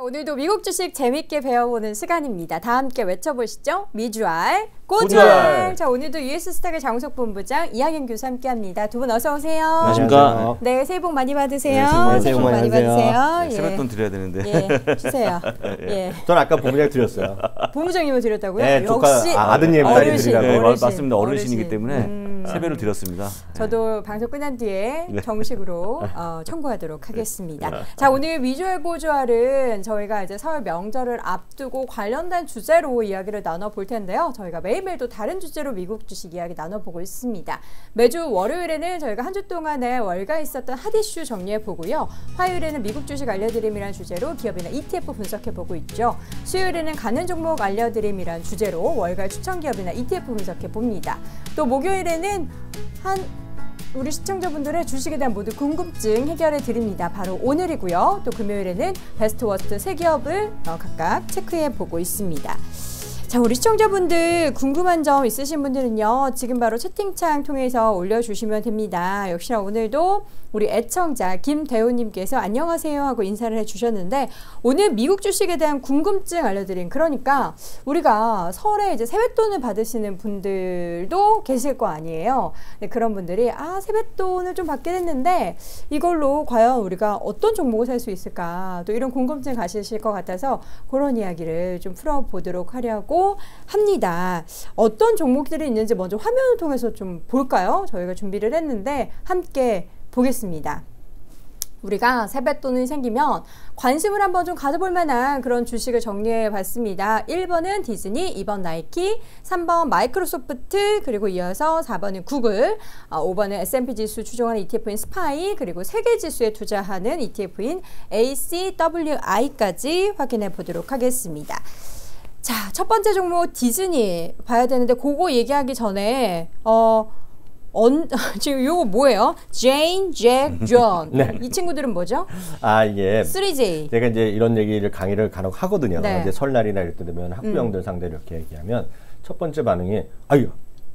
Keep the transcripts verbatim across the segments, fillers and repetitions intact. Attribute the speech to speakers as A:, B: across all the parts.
A: 오늘도 미국 주식 재밌게 배워보는 시간입니다. 다 함께 외쳐보시죠. 미주알, 고주알.
B: 고주알.
A: 자, 오늘도 유에스스탁의 장우석 본부장 이학연 교수 함께합니다. 두 분 어서 오세요.
B: 안녕하십니까.
A: 네, 새해 복 많이 받으세요.
B: 네, 새해 복 많이
A: 받으세요.
C: 네, 세뱃돈 드려야 되는데.
A: 예, 주세요. 예.
B: 전 아까 본부장 드렸어요.
A: 본부장님을 드렸다고요?
B: 네,
A: 역시
B: 조카, 아, 아드님 딸이
A: 어르신,
B: 드리라고.
C: 네,
A: 어르신,
C: 맞습니다. 어르신이기
A: 어르신.
C: 때문에
A: 음.
C: 세배를 드렸습니다.
A: 저도 방송 끝난 뒤에
C: 네.
A: 정식으로 어, 청구하도록 하겠습니다. 자, 오늘 미주알 고주알은 저희가 이제 설 명절을 앞두고 관련된 주제로 이야기를 나눠볼 텐데요. 저희가 매일매일 또 다른 주제로 미국 주식 이야기 나눠보고 있습니다. 매주 월요일에는 저희가 한 주 동안에 월가 있었던 핫 이슈 정리해보고요. 화요일에는 미국 주식 알려드림이라는 주제로 기업이나 이티에프 분석해보고 있죠. 수요일에는 가는 종목 알려드림이라는 주제로 월가 추천 기업이나 이티에프 분석해봅니다. 또 목요일에는 한 우리 시청자분들의 주식에 대한 모두 궁금증 해결해 드립니다. 바로 오늘이고요. 또 금요일에는 베스트 워스트 세 기업을 각각 체크해 보고 있습니다. 자, 우리 시청자분들 궁금한 점 있으신 분들은요, 지금 바로 채팅창 통해서 올려주시면 됩니다. 역시나 오늘도 우리 애청자 김대호님께서 안녕하세요 하고 인사를 해주셨는데, 오늘 미국 주식에 대한 궁금증 알려드린, 그러니까 우리가 설에 이제 세뱃돈을 받으시는 분들도 계실 거 아니에요. 네, 그런 분들이 아 세뱃돈을 좀 받게 됐는데 이걸로 과연 우리가 어떤 종목을 살 수 있을까, 또 이런 궁금증 가지실 것 같아서 그런 이야기를 좀 풀어보도록 하려고 합니다. 어떤 종목들이 있는지 먼저 화면을 통해서 좀 볼까요? 저희가 준비를 했는데 함께 보겠습니다. 우리가 세뱃돈이 생기면 관심을 한번 좀 가져볼 만한 그런 주식을 정리해 봤습니다. 일 번은 디즈니, 이 번 나이키, 삼 번 마이크로소프트, 그리고 이어서 사 번은 구글, 오 번은 에스 앤 피 지수 추종하는 이티에프인 스파이, 그리고 세계 지수에 투자하는 이티에프인 에이 씨 더블유 아이까지 확인해 보도록 하겠습니다. 자, 첫 번째 종목 디즈니 봐야 되는데, 그거 얘기하기 전에 어 언, 지금 이거 뭐예요? 제인, 잭, 존.
B: 네.
A: 이 친구들은 뭐죠?
B: 아, 이게
A: 쓰리 제이.
B: 제가 이제 이런 얘기를 강의를 간혹 하거든요.
A: 네.
B: 이제 설날이나 이럴 때 되면 학부형들 음. 상대로 이렇게 얘기하면 첫 번째 반응이 아유,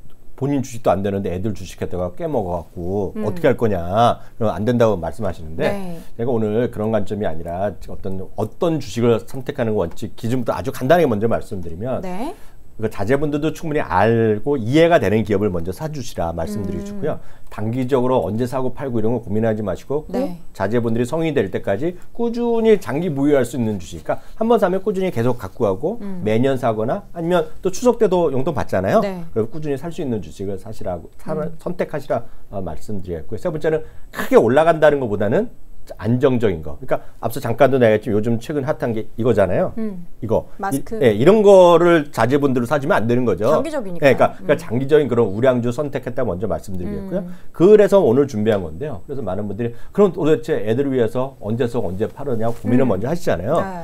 B: 본인 주식도 안 되는데 애들 주식했다가 깨먹어갖고 음. 어떻게 할 거냐, 그럼 안 된다고 말씀하시는데, 네. 제가 오늘 그런 관점이 아니라 어떤 어떤 주식을 선택하는 원칙 기준부터 아주 간단하게 먼저 말씀드리면, 네. 그 자제분들도 충분히 알고 이해가 되는 기업을 먼저 사주시라 말씀드리고 싶고요. 음. 단기적으로 언제 사고 팔고 이런 거 고민하지 마시고, 네. 자제분들이 성인이 될 때까지 꾸준히 장기 무효할 수 있는 주식, 그러니까 한번 사면 꾸준히 계속 갖고 가고 음. 매년 사거나 아니면 또 추석 때도 용돈 받잖아요. 네. 그래서 꾸준히 살 수 있는 주식을 사시라고 음. 선택하시라 어, 말씀드리겠고요. 세 번째는 크게 올라간다는 것보다는 안정적인 거. 그러니까 앞서 잠깐도 내가 했지만 요즘 최근 핫한 게 이거잖아요. 음. 이거
A: 마스크.
B: 이, 예, 이런 거를 자제분들로 사주면 안 되는 거죠.
A: 장기적이니까.
B: 예, 그러니까,
A: 음.
B: 그러니까 장기적인 그런 우량주 선택했다 먼저 말씀드리겠고요.
A: 음.
B: 그래서 오늘 준비한 건데요. 그래서 많은 분들이 그럼 도대체 애들을 위해서 언제 써 언제 팔으냐 고민을 음. 먼저 하시잖아요. 네.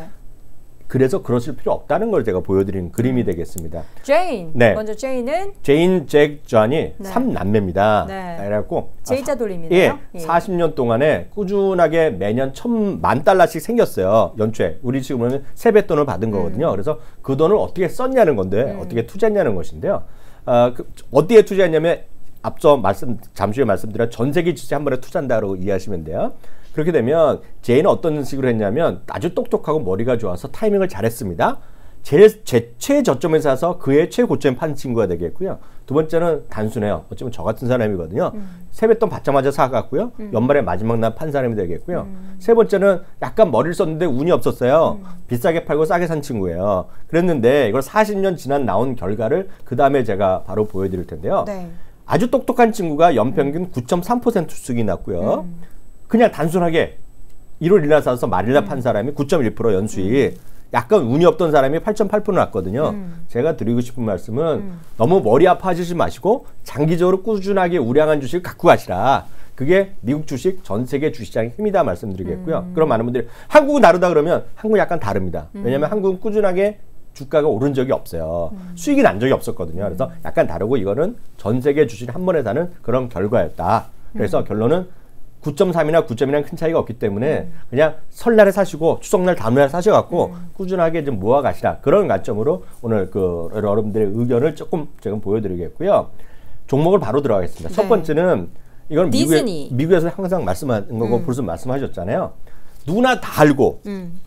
B: 그래서 그러실 필요 없다는 걸 제가 보여드린 그림이 되겠습니다.
A: 제인.
B: 네.
A: 먼저 제인은
B: 제인, 잭, 존이
A: 네.
B: 삼남매입니다.
A: 네.
B: 그래갖고
A: 제이자 돌림이네요.
B: 예, 예. 사십 년 동안에 꾸준하게 매년 천만 달러씩 생겼어요. 연초에. 우리 지금은 세뱃돈을 받은 거거든요. 음. 그래서 그 돈을 어떻게 썼냐는 건데 음. 어떻게 투자했냐는 것인데요. 어, 그, 어디에 투자했냐면 앞서 말씀 잠시 후에 말씀드린 전 세계 주식 한 번에 투자한다고 이해하시면 돼요. 그렇게 되면 제인은 어떤 식으로 했냐면 아주 똑똑하고 머리가 좋아서 타이밍을 잘했습니다. 제, 제 최저점에서 사서 그의 최고점에 판 친구가 되겠고요. 두 번째는 단순해요. 어쩌면 저 같은 사람이거든요. 음. 세뱃돈 받자마자 사갔고요. 음. 연말에 마지막 날 판 사람이 되겠고요. 음. 세 번째는 약간 머리를 썼는데 운이 없었어요. 음. 비싸게 팔고 싸게 산 친구예요. 그랬는데 이걸 사십 년 지난 나온 결과를 그 다음에 제가 바로 보여드릴 텐데요. 네. 아주 똑똑한 친구가 연평균 음. 구 점 삼 퍼센트 수익이 났고요. 음. 그냥 단순하게 일월 일일 날 사서 말일 날 판 사람이 구 점 일 퍼센트 연수익, 음. 약간 운이 없던 사람이 팔 점 팔 퍼센트 났거든요. 음. 제가 드리고 싶은 말씀은 음. 너무 머리 아파하시지 마시고 장기적으로 꾸준하게 우량한 주식을 갖고 가시라. 그게 미국 주식, 전 세계 주식시장의 힘이다 말씀드리겠고요. 음. 그럼 많은 분들이 한국은 다르다 그러면 한국은 약간 다릅니다. 음. 왜냐하면 한국은 꾸준하게 주가가 오른 적이 없어요. 음. 수익이 난 적이 없었거든요. 그래서 약간 다르고 이거는 전 세계 주식을 한 번에 사는 그런 결과였다. 그래서 음. 결론은 구 점 삼이나 구 점이랑 큰 차이가 없기 때문에 음. 그냥 설날에 사시고 추석날 다음날 사셔갖고 음. 꾸준하게 좀 모아가시라. 그런 관점으로 오늘 그 여러분들의 의견을 조금 제가 보여드리겠고요. 종목을 바로 들어가겠습니다. 네. 첫 번째는 이건 미국에, 미국에서 항상 말씀하는 거고 음. 벌써 말씀하셨잖아요. 누구나 다 알고 음.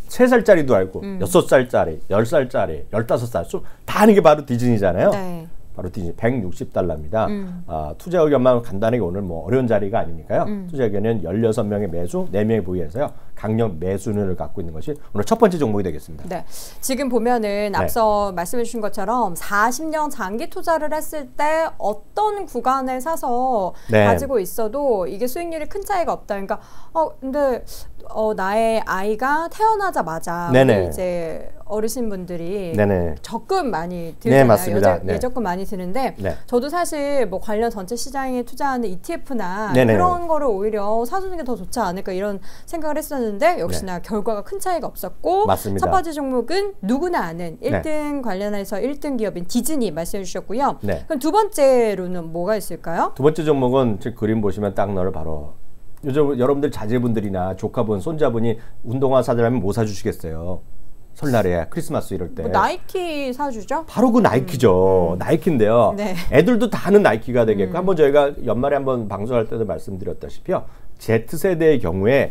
B: 세 살짜리도 알고
A: 음.
B: 여섯 살짜리, 열 살짜리, 열다섯 살 다 하는 게 바로 디즈니잖아요.
A: 네.
B: 바로 디즈니 백육십 달러입니다.
A: 음.
B: 아, 투자 의견만 간단하게 오늘 뭐 어려운 자리가 아니니까요.
A: 음.
B: 투자 의견은 열여섯 명의 매수, 네 명의 보유해서요. 강력 매수를 갖고 있는 것이 오늘 첫 번째 종목이 되겠습니다.
A: 네. 지금 보면은 앞서 네. 말씀해 주신 것처럼 사십 년 장기 투자를 했을 때 어떤 구간에 사서
B: 네.
A: 가지고 있어도 이게 수익률이 큰 차이가 없다. 그러니까 어 근데 어 나의 아이가 태어나자마자 우리 이제 어르신분들이
B: 네네.
A: 적금 많이 들잖아요.
B: 네, 맞습니다.
A: 예적,
B: 네.
A: 예적금 많이 드는데
B: 네.
A: 저도 사실 뭐 관련 전체 시장에 투자하는 이티에프나
B: 네네.
A: 그런 거를 오히려 사주는 게 더 좋지 않을까 이런 생각을 했었는데 역시나 네. 결과가 큰 차이가 없었고
B: 맞습니다.
A: 첫 번째 종목은 누구나 아는 일 등 네. 관련해서 일 등 기업인 디즈니 말씀해 주셨고요. 네. 그럼 두 번째로는 뭐가 있을까요?
B: 두 번째 종목은 지금 그림 보시면 딱 너를 바로 요즘 여러분들 자제분들이나 조카분, 손자분이 운동화 사달라면 뭐 사주시겠어요? 설날에 크리스마스 이럴 때
A: 뭐 나이키 사주죠?
B: 바로 그 나이키죠. 음. 나이키인데요. 네. 애들도 다 하는 나이키가 되겠고 음. 한번 저희가 연말에 한번 방송할 때도 말씀드렸다시피요. Z세대의 경우에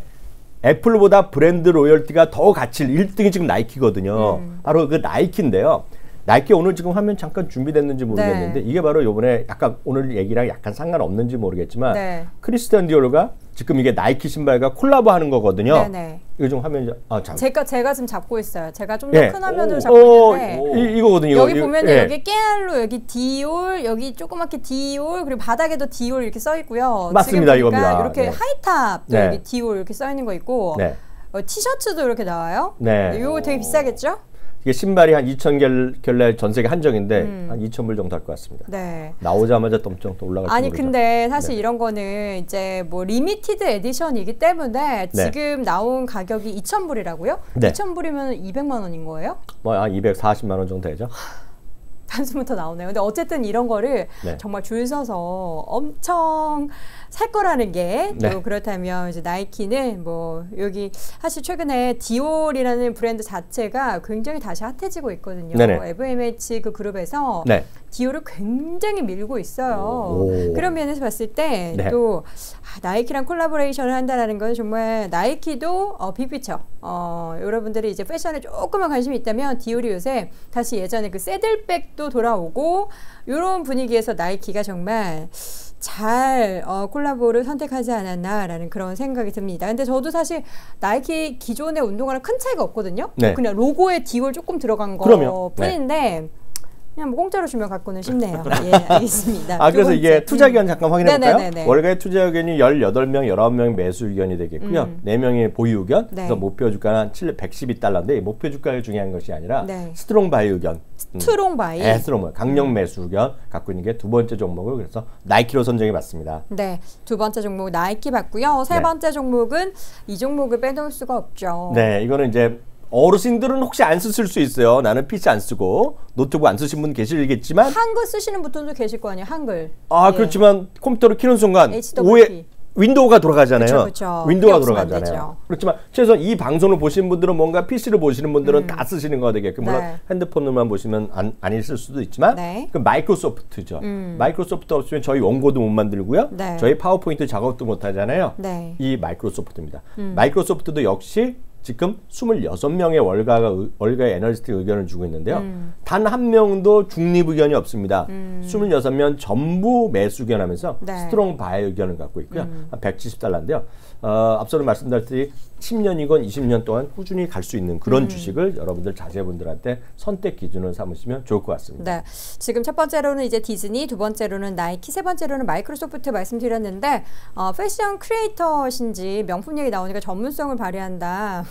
B: 애플보다 브랜드 로열티가 더 가치 일 등이 지금 나이키거든요. 음. 바로 그 나이키인데요. 나이키 오늘 지금 화면 잠깐 준비됐는지 모르겠는데 네. 이게 바로 요번에 약간 오늘 얘기랑 약간 상관없는지 모르겠지만 네. 크리스티안 디올가 지금 이게 나이키 신발과 콜라보 하는 거거든요. 네네. 이거 좀 화면이 아, 잠.
A: 제가 제가 지금 잡고 있어요. 제가 좀 더 큰
B: 네.
A: 화면으로
B: 오,
A: 잡고
B: 오,
A: 있는데
B: 오, 이, 이거거든요.
A: 여기
B: 이거,
A: 보면
B: 네.
A: 여기 깨알로 여기 디올 여기 조그맣게 디올 그리고 바닥에도 디올 이렇게 써 있고요.
B: 맞습니다. 이겁니다.
A: 이렇게
B: 네.
A: 하이탑도
B: 네.
A: 여기 디올 이렇게 써 있는 거 있고
B: 네.
A: 어, 티셔츠도 이렇게 나와요.
B: 네.
A: 이거 되게 비싸겠죠?
B: 이게 신발이 한 이천 켤레 전 세계 한정인데 음. 한 이천 불 정도 할 것 같습니다.
A: 네.
B: 나오자마자 엄청 또 올라갈
A: 아니
B: 모르죠.
A: 근데 사실
B: 네.
A: 이런 거는 이제 뭐 리미티드 에디션이기 때문에
B: 네.
A: 지금 나온 가격이 이천 불이라고요?
B: 네.
A: 이천 불이면 이백만 원인 거예요?
B: 뭐 한 이백사십만 원 정도 되죠.
A: 단숨부터 나오네요. 근데 어쨌든 이런 거를
B: 네.
A: 정말 줄 서서 엄청 살 거라는 게 또
B: 네.
A: 그렇다면 이제 나이키는 뭐 여기 사실 최근에 디올이라는 브랜드 자체가 굉장히 다시 핫해지고 있거든요.
B: 네네.
A: 에브이엠에이치 그 그룹에서
B: 네.
A: 디올을 굉장히 밀고 있어요.
B: 오.
A: 그런 면에서 봤을 때
B: 네.
A: 또 아, 나이키랑 콜라보레이션을 한다는 건 정말 나이키도 어, 빅피처. 어, 여러분들이 이제 패션에 조금만 관심이 있다면 디올이 요새 다시 예전에 그 새들백도 돌아오고 이런 분위기에서 나이키가 정말 잘 어, 콜라보를 선택하지 않았나라는 그런 생각이 듭니다. 근데 저도 사실 나이키 기존의 운동화랑 큰 차이가 없거든요.
B: 네.
A: 그냥 로고에 디올 조금 들어간 거 뿐인데 네. 그냥 뭐 공짜로 주면 갖고는 싶네요. 예, 알겠습니다.
B: 아, 그래서 이게 투자 의견 잠깐 확인해 볼까요?
A: 네네네네.
B: 월가의 투자 의견이 열여덟 명, 열아홉 명 매수 의견이 되겠고요.
A: 음.
B: 네 명의 보유 의견.
A: 네.
B: 그래서 목표 주가는 백십이 달러인데 목표 주가가 중요한 것이 아니라
A: 네.
B: 스트롱 바이 의견.
A: 스트롱 바이.
B: 네, 스트롱 바이. 강력 매수 의견 갖고 있는 게 두 번째 종목을 그래서 나이키로 선정해 봤습니다.
A: 네. 두 번째 종목 나이키 봤고요. 세
B: 네.
A: 번째 종목은 이 종목을 빼놓을 수가 없죠.
B: 네, 이거는 이제 어르신들은 혹시 안 쓰실 수 있어요. 나는 피씨 안 쓰고 노트북 안 쓰신 분 계시겠지만
A: 한글 쓰시는 분들도 계실 거 아니에요. 한글.
B: 아
A: 예.
B: 그렇지만 컴퓨터를 켜는 순간
A: 에이치더블유피.
B: 오에 윈도우가 돌아가잖아요.
A: 그쵸, 그쵸.
B: 윈도우가
A: 없으면 안
B: 돌아가잖아요.
A: 되죠.
B: 그렇지만 최소한 이 방송을 보시는 분들은 뭔가 피씨를 보시는 분들은
A: 음.
B: 다 쓰시는 거 되겠고 물론
A: 네.
B: 핸드폰으로만 보시면 안, 안 있을 수도 있지만
A: 네.
B: 그 마이크로소프트죠.
A: 음.
B: 마이크로소프트 없으면 저희 원고도 못 만들고요.
A: 네.
B: 저희 파워포인트 작업도 못 하잖아요.
A: 네.
B: 이 마이크로소프트입니다.
A: 음.
B: 마이크로소프트도 역시 지금 스물여섯 명의 월가가 월가의 애널리스트 의견을 주고 있는데요.
A: 음.
B: 단 한 명도 중립 의견이 없습니다.
A: 음.
B: 스물여섯 명 전부 매수 의견하면서
A: 네.
B: 스트롱 바이 의견을 갖고 있고요.
A: 음.
B: 한 백칠십 달러인데요. 어, 앞서도 말씀드렸듯이 십 년이건 이십 년 동안 꾸준히 갈 수 있는 그런
A: 음.
B: 주식을 여러분들 자제분들한테 선택 기준을 삼으시면 좋을 것 같습니다.
A: 네. 지금 첫 번째로는 이제 디즈니, 두 번째로는 나이키, 세 번째로는 마이크로소프트 말씀드렸는데 어, 패션 크리에이터신지 명품 얘기 나오니까 전문성을 발휘한다.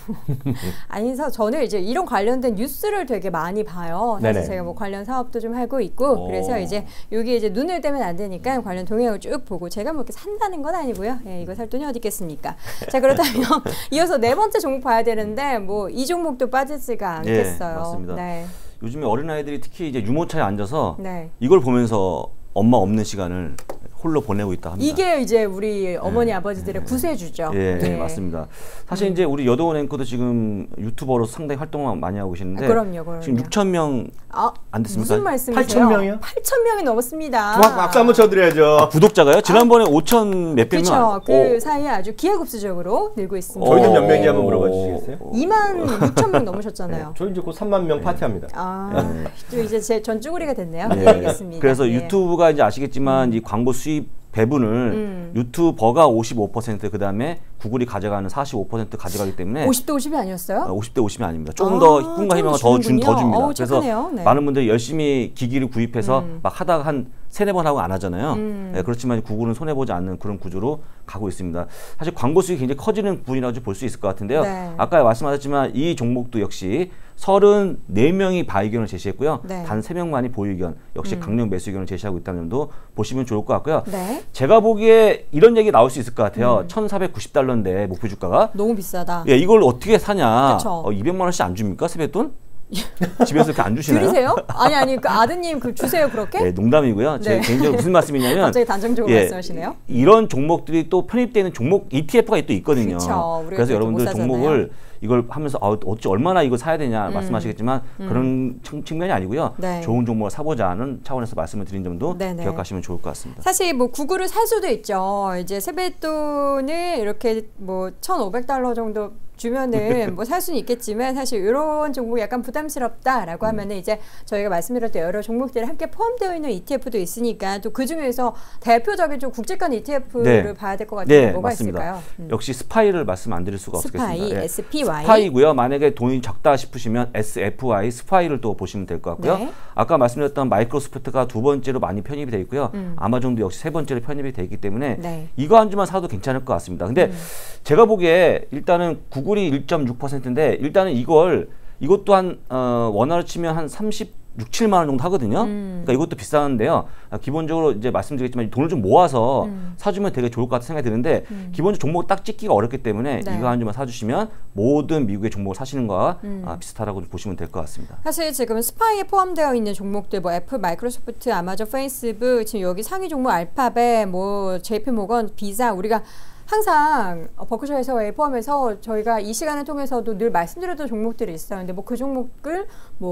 A: 아니서 저는 이제 이런 관련된 뉴스를 되게 많이 봐요. 사실
B: 네네.
A: 제가 뭐 관련 사업도 좀 하고 있고
B: 오.
A: 그래서 이제 여기 이제 눈을 떼면 안 되니까 관련 동향을 쭉 보고 제가 뭐 이렇게 산다는 건 아니고요. 예, 이거 살 돈이 어디 있겠습니까? 자 그렇다면 이어서 네 번째 종목 봐야 되는데 뭐 이 종목도 빠지지가 않겠어요.
C: 네, 맞습니다.
A: 네.
C: 요즘에 어린아이들이 특히 이제 유모차에 앉아서
A: 네.
C: 이걸 보면서 엄마 없는 시간을 홀로 보내고 있다 합니다.
A: 이게 이제 우리 어머니 네. 아버지들의 네. 구세주죠.
C: 예, 네. 맞습니다. 사실 음. 이제 우리 여도원 앵커도 지금 유튜버로 상당히 활동을 많이 하고 계시는데
A: 아, 그럼요, 그럼요.
C: 지금 육천 명 안
A: 아,
C: 됐습니까?
A: 무슨 말씀이세요?
B: 팔천 명이요?
A: 팔천 명이 넘었습니다.
B: 박수 한번 쳐드려야죠.
C: 아, 구독자가요? 지난번에 아, 오천 몇백 명.
A: 그렇죠. 그 오. 사이에 아주 기하급수적으로 늘고 있습니다.
B: 저희는 몇 명인지 한번 물어봐 주시겠어요?
A: 이만 육천 명 넘으셨잖아요.
B: 네, 저희 이제 곧 삼만 명 네. 파티합니다.
A: 아, 네. 또 이제 제 전쭈구리가 됐네요.
C: 네.
A: 네, 알겠습니다.
C: 그래서
A: 네.
C: 유튜브가 이제 아시겠지만 음. 이 광고 수입 배분을 음. 유튜버가 오십오 퍼센트 그다음에 구글이 가져가는 사십오 퍼센트 가져가기 때문에
A: 오십 대 오십이 아니었어요?
C: 오십 대 오십이 아닙니다. 조금 아, 더 꿈과 희망을 더, 준, 더 줍니다.
A: 어우,
C: 그래서
A: 네.
C: 많은 분들이 열심히 기기를 구입해서
A: 음.
C: 막 하다가 한 세네 번 하고 안 하잖아요.
A: 음.
C: 네, 그렇지만 구글은 손해보지 않는 그런 구조로 가고 있습니다. 사실 광고 수익이 굉장히 커지는 부분이라고 볼 수 있을 것 같은데요.
A: 네.
C: 아까 말씀하셨지만 이 종목도 역시 서른네 명이 바이 의견을 제시했고요.
A: 네.
C: 단 세 명만이 보유 의견, 역시
A: 음.
C: 강력 매수 의견을 제시하고 있다는 점도 보시면 좋을 것 같고요.
A: 네.
C: 제가 보기에 이런 얘기 나올 수 있을 것 같아요.
A: 음.
C: 천사백구십 달러인데 목표 주가가
A: 너무 비싸다.
C: 예, 이걸 어떻게 사냐?
A: 어,
C: 이백만 원씩 안 줍니까? 세뱃돈? 집에서 이렇게 안 주시나요?
A: 드리세요? 아니 아니 그 아드님 그 주세요 그렇게?
C: 네, 농담이고요. 제
A: 네.
C: 개인적으로 무슨 말씀이냐면
A: 갑자기 단정적으로
C: 예,
A: 말씀하시네요.
C: 이런 종목들이 또 편입되어 있는 종목 이티에프가 또 있거든요.
A: 그쵸,
C: 그래서 여러분들 종목을 이걸 하면서 아, 어찌 얼마나 이거 사야 되냐 음. 말씀하시겠지만 음. 그런 측면이 아니고요. 네. 좋은 종목을 사보자는 차원에서 말씀을 드린 점도 네네. 기억하시면 좋을 것 같습니다.
A: 사실 뭐 구글을 살 수도 있죠. 이제 세뱃돈을 이렇게 뭐 천오백 달러 정도 주면은 뭐 살 수는 있겠지만 사실 이런 종목이 약간 부담스럽다라고 하면은 이제 저희가 말씀드렸던 여러 종목들이 함께 포함되어 있는 이티에프도 있으니까 또 그 중에서 대표적인 좀 국제권 이티에프를 네. 봐야 될 것 같은데 네, 뭐가 맞습니다. 있을까요? 음.
C: 역시 스파이를 말씀 안 드릴 수가
A: 스파이,
C: 없겠습니다. 네.
A: 에스피와이.
C: 스파이고요. 만약에 돈이 적다 싶으시면 에스에프와이 스파이를 또 보시면 될 것 같고요. 네. 아까 말씀드렸던 마이크로소프트가 두 번째로 많이 편입이 되어 있고요. 음. 아마존도 역시 세 번째로 편입이 되어 있기 때문에 네. 이거 한 주만 사도 괜찮을 것 같습니다. 근데 음. 제가 보기에 일단은 구글이 일 점 육 퍼센트인데 일단은 이걸 이것도 한 어, 원화로 치면 한 삼십육, 칠만 원 정도 하거든요. 음. 그러니까 이것도 비싼데요. 아, 기본적으로 이제 말씀드리겠지만 돈을 좀 모아서 음. 사주면 되게 좋을 것 같은 생각이 드는데 음. 기본적으로 종목을 딱 찍기가 어렵기 때문에 네. 이거 한 주만 사주시면 모든 미국의 종목을 사시는 거와 음. 아, 비슷하다고 보시면 될 것 같습니다.
A: 사실 지금 스파이에 포함되어 있는 종목들 뭐 애플, 마이크로소프트, 아마존, 페이스북 지금 여기 상위 종목 알파벳, 뭐 제이피모건, 비자 우리가 항상 버크셔에서에 포함해서 저희가 이 시간을 통해서도 늘 말씀드렸던 종목들이 있어요. 근데 뭐 그 종목을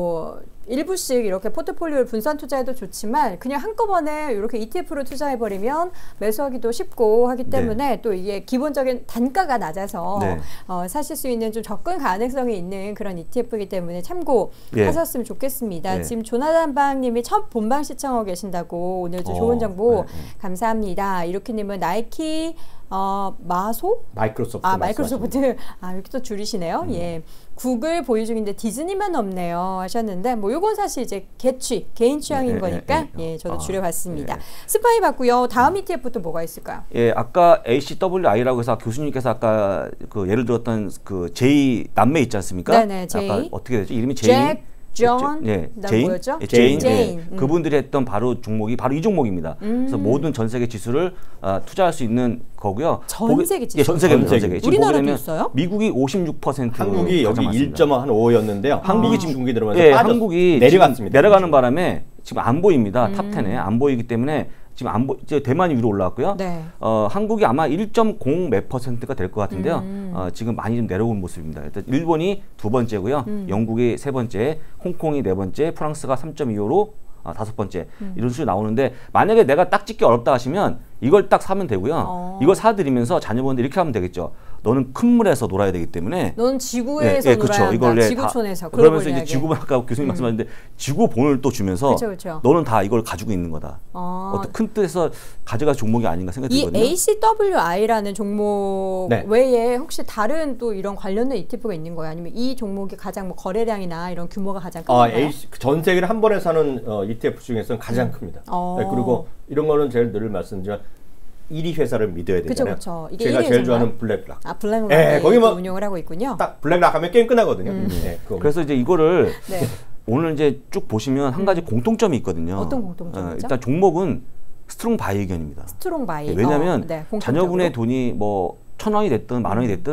A: 뭐 일부씩 이렇게 포트폴리오를 분산 투자해도 좋지만 그냥 한꺼번에 이렇게 이티에프로 투자해버리면 매수하기도 쉽고 하기 때문에 네. 또 이게 기본적인 단가가 낮아서 네. 어, 사실 수 있는 좀 접근 가능성이 있는 그런 이티에프이기 때문에 참고하셨으면 네. 좋겠습니다. 네. 지금 조나단 방님이 첫 본방 시청하고 계신다고 오늘 좀 좋은 정보 어, 네, 네. 감사합니다. 이렇게님은 나이키 어, 마소?
B: 마이크로소프트.
A: 아, 마이크로소프트. 아, 이렇게 또 줄이시네요. 음. 예. 구글 보유 중인데 디즈니만 없네요. 하셨는데, 뭐, 요건 사실 이제 개취, 개인 취향인 예, 거니까, 예, 예, 예 저도 아, 줄여봤습니다. 예. 스파이 봤고요. 다음 이티에프 또 뭐가 있을까요?
C: 예, 아까 에이씨더블유아이라고 해서 교수님께서 아까 그 예를 들었던 그 제이 남매 있지 않습니까?
A: 네네, 제이.
C: 아까 어떻게 되죠? 이름이 제이?
A: 잭. 존,
C: 예, 제인,
A: 뭐였죠?
C: 예, 제인,
A: 제인.
C: 예,
A: 음.
C: 그분들이 했던 바로 종목이 바로 이 종목입니다. 음. 그래서 모든 전 세계 지수를 어, 투자할 수 있는 거고요.
A: 전 세계 지수?
C: 예, 전 세계, 전 세계.
A: 우리나라도 있어요?
C: 미국이 오십육 퍼센트,
B: 한국이 여기 일 점 오였는데요. 한국이 지금 중국이 들어오면서
C: 예, 한국이
B: 내려갔습니다.
C: 내려가는 바람에 지금 안 보입니다.
A: 음.
C: 탑텐에 안 보이기 때문에. 지금 안 보, 이제 대만이 위로 올라왔고요.
A: 네.
C: 어, 한국이 아마 일 점 공 몇 퍼센트가 될 것 같은데요.
A: 음.
C: 어, 지금 많이 좀 내려온 모습입니다. 일단 일본이 두 번째고요. 음. 영국이 세 번째, 홍콩이 네 번째, 프랑스가 삼 점 이오로 아, 다섯 번째 음. 이런 수준이 나오는데 만약에 내가 딱 찍기 어렵다 하시면 이걸 딱 사면 되고요. 어. 이걸 사드리면서 자녀분들 이렇게 하면 되겠죠. 너는 큰 물에서 놀아야 되기 때문에
A: 넌 지구에서
C: 예, 예,
A: 놀아야
C: 그렇죠.
A: 한다.
C: 이걸, 예,
A: 지구촌에서.
C: 그러면서 이제 지구본 아까 교수님 음. 말씀하셨는데 지구본을 또 주면서
A: 그쵸, 그쵸.
C: 너는 다 이걸 가지고 있는 거다. 어. 어떤 큰 뜻에서 가져갈 종목이 아닌가 생각이 들거든요.
A: 이 에이씨더블유아이라는 종목 네. 외에 혹시 다른 또 이런 관련된 이티에프가 있는 거예요? 아니면 이 종목이 가장 뭐 거래량이나 이런 규모가 가장 큰가요?
B: 아, 에이씨, 전 세계를 한 번에 사는 어, 이티에프 중에서는 가장 음. 큽니다. 어. 네, 그리고 이런 거는 제일 늘 말씀드리지만 일 위 회사를 믿어야 되잖아요.
A: 그쵸, 그쵸. 이게
B: 제가
A: 일 위
B: 제일
A: 회사인가요?
B: 좋아하는 블랙락.
A: 아, 블랙락.
B: 네, 거기 뭐
A: 운영을 하고 있군요.
B: 딱 블랙락 하면 게임 끝나거든요.
A: 음.
B: 네,
C: 그래서 이제 이거를 네. 오늘 이제 쭉 보시면 한 가지 음. 공통점이 있거든요.
A: 어떤 공통점이죠?
C: 어, 일단 종목은 스트롱 바이 의견입니다.
A: 스트롱 바이.
C: 네, 왜냐하면
A: 어, 네,
C: 자녀분의 돈이 뭐 천 원이 됐든 만 원이 됐든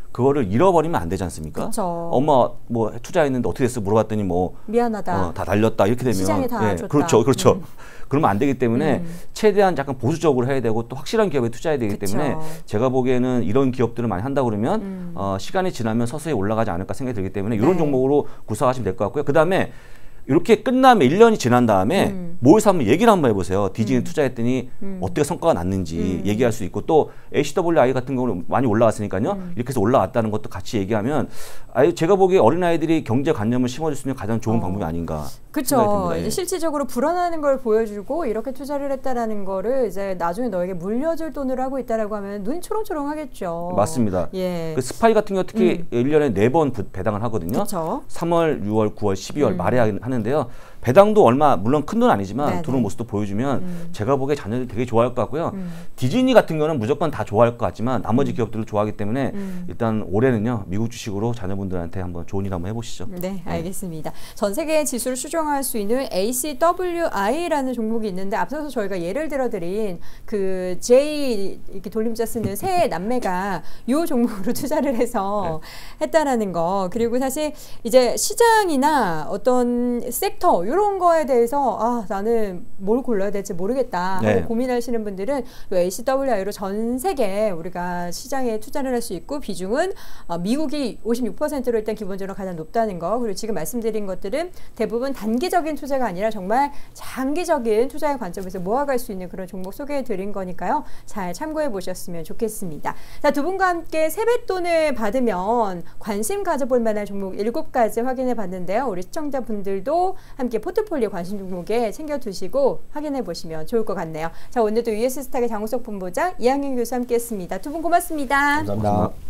C: 그거를 잃어버리면 안 되지 않습니까?
A: 그쵸.
C: 엄마 뭐 투자했는데 어떻게 됐어 물어봤더니 뭐
A: 미안하다.
C: 어, 다 달렸다 이렇게 되면
A: 시장에 다
C: 예,
A: 줬다.
C: 그렇죠, 그렇죠.
A: 음.
C: 그러면 안 되기 때문에
A: 음.
C: 최대한 약간 보수적으로 해야 되고 또 확실한 기업에 투자해야 되기
A: 그쵸.
C: 때문에 제가 보기에는 이런 기업들을 많이 한다 그러면
A: 음.
C: 어, 시간이 지나면 서서히 올라가지 않을까 생각이 들기 때문에
A: 네.
C: 이런 종목으로 구성하시면 될 것 같고요. 그 다음에 이렇게 끝나면 일 년이 지난 다음에
A: 음.
C: 모여서 한번 얘기를 한번 해보세요. 디즈니
A: 음.
C: 투자했더니
A: 음.
C: 어떻게 성과가 났는지
A: 음.
C: 얘기할 수 있고 또 에이씨더블유아이 같은 경우는 많이 올라왔으니까요.
A: 음.
C: 이렇게 해서 올라왔다는 것도 같이 얘기하면 아유 제가 보기에 어린아이들이 경제관념을 심어줄 수 있는 가장 좋은
A: 어.
C: 방법이 아닌가.
A: 그렇죠.
C: 예.
A: 이제 실질적으로 불어나는 걸 보여주고 이렇게 투자를 했다라는 거를 이제 나중에 너에게 물려줄 돈으로 하고 있다라고 하면 눈이 초롱초롱하겠죠.
C: 맞습니다.
A: 예.
C: 그 스파이 같은 경우 특히
A: 음.
C: 일 년에 네 번 배당을 하거든요.
A: 그렇죠.
C: 삼월, 유월, 구월, 십이월
A: 음.
C: 말에 하는데요. 배당도 얼마 물론 큰 돈 아니지만
A: 네네.
C: 들어온 모습도 보여주면
A: 음.
C: 제가 보기에 자녀들이 되게 좋아할 것 같고요.
A: 음.
C: 디즈니 같은 경우는 무조건 다 좋아할 것 같지만 나머지
A: 음.
C: 기업들을 좋아하기 때문에
A: 음.
C: 일단 올해는요. 미국 주식으로 자녀분들한테 한번 좋은 일 한번 해보시죠.
A: 네, 알겠습니다. 전 세계 지수를 수정할 수 있는 에이씨더블유아이라는 종목이 있는데 앞서서 저희가 예를 들어드린 그 J 이렇게 돌림자 쓰는 세 남매가 이 종목으로 투자를 해서 네. 했다라는 거. 그리고 사실 이제 시장이나 어떤 섹터 이런 거에 대해서 아 나는 뭘 골라야 될지 모르겠다 하고
C: 네.
A: 고민하시는 분들은 에이씨더블유아이로 전 세계 우리가 시장에 투자를 할 수 있고 비중은 어, 미국이 오십육 퍼센트로 일단 기본적으로 가장 높다는 거. 그리고 지금 말씀드린 것들은 대부분 단기적인 투자가 아니라 정말 장기적인 투자의 관점에서 모아갈 수 있는 그런 종목 소개해 드린 거니까요. 잘 참고해 보셨으면 좋겠습니다. 자, 두 분과 함께 세뱃돈을 받으면 관심 가져볼 만한 종목 일곱 가지 확인해 봤는데요. 우리 시청자분들도 함께 포트폴리오 관심 종목에 챙겨두시고 확인해 보시면 좋을 것 같네요. 자, 오늘도 유에스스탁의 장우석 본부장 이항영 교수 함께 했습니다. 두 분 고맙습니다.
B: 감사합니다.